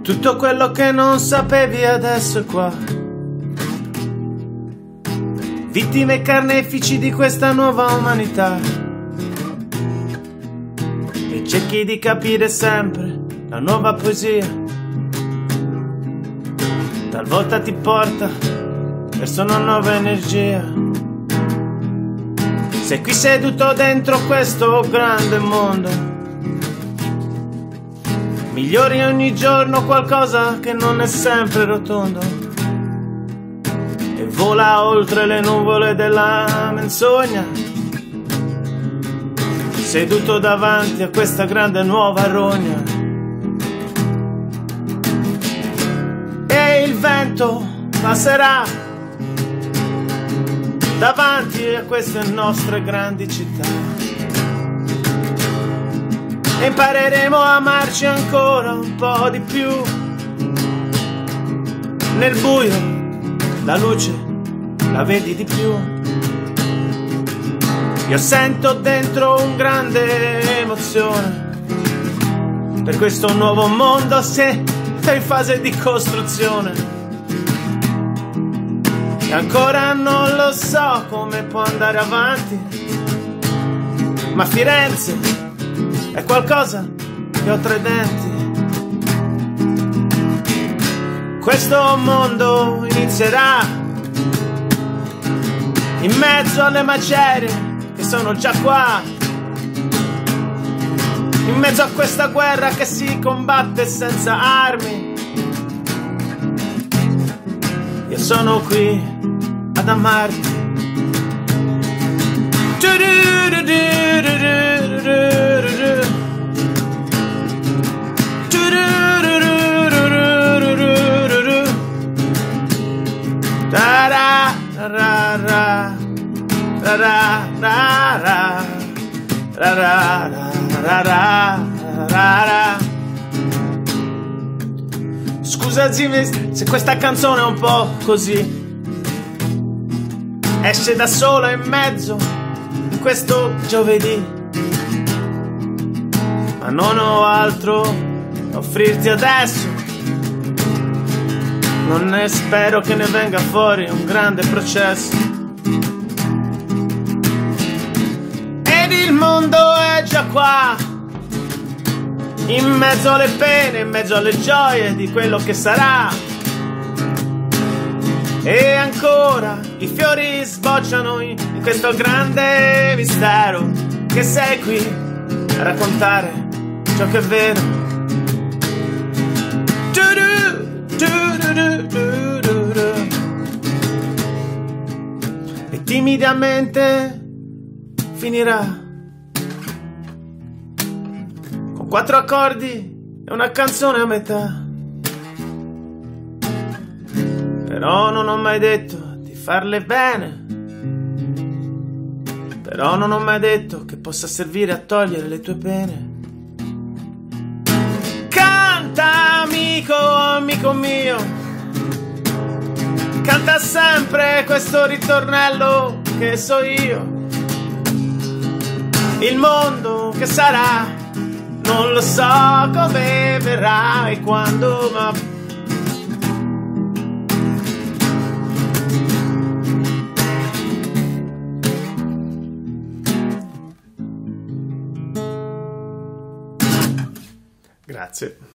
Tutto quello che non sapevi adesso è qua. Vittime e carnefici di questa nuova umanità. E cerchi di capire sempre la nuova poesia. Talvolta ti porta verso una nuova energia. Sei qui seduto dentro questo grande mondo. Migliori ogni giorno qualcosa che non è sempre rotondo. E vola oltre le nuvole della menzogna. Seduto davanti a questa grande nuova rogna. E il vento passerà davanti a queste nostre grandi città. E impareremo a amarci ancora un po' di più. Nel buio la luce la vedi di più. Io sento dentro un grande emozione per questo nuovo mondo se è in fase di costruzione. E ancora non lo so come può andare avanti, ma Firenze è qualcosa che ho tra i denti. Questo mondo inizierà in mezzo alle macerie che sono già qua, in mezzo a questa guerra che si combatte senza armi. Io sono qui ad amarti. Scusa Zimi se questa canzone è un po' così, esce da sola in mezzo in questo giovedì, ma non ho altro da offrirti adesso. Non ne spero che ne venga fuori un grande processo. Ed il mondo è già qua, in mezzo alle pene, in mezzo alle gioie di quello che sarà. E ancora i fiori sbocciano in questo grande mistero, che sei qui a raccontare ciò che è vero. E timidamente finirà con 4 accordi e una canzone a metà. Però non ho mai detto di farle bene, però non ho mai detto che possa servire a togliere le tue pene. Canta amico, amico mio, canta sempre questo ritornello che so io. Il mondo che sarà, non lo so come verrà e quando, ma grazie.